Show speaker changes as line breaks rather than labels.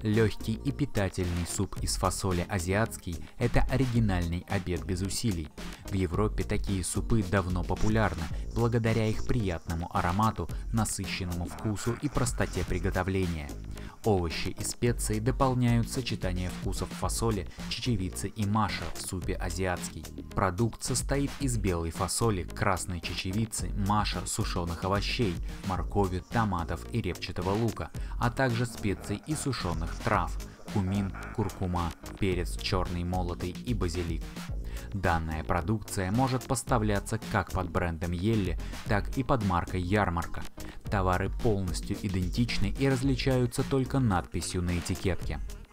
Легкий и питательный суп из фасоли азиатский – это оригинальный обед без усилий. В Европе такие супы давно популярны, благодаря их приятному аромату, насыщенному вкусу и простоте приготовления. Овощи и специи дополняют сочетание вкусов фасоли, чечевицы и маша в супе азиатский. Продукт состоит из белой фасоли, красной чечевицы, маша, сушеных овощей, моркови, томатов и репчатого лука, а также специй и сушеных трав – кумин, куркума, перец черный молотый и базилик. Данная продукция может поставляться как под брендом Yelli, так и под маркой Ярмарка. Товары полностью идентичны и различаются только надписью на этикетке.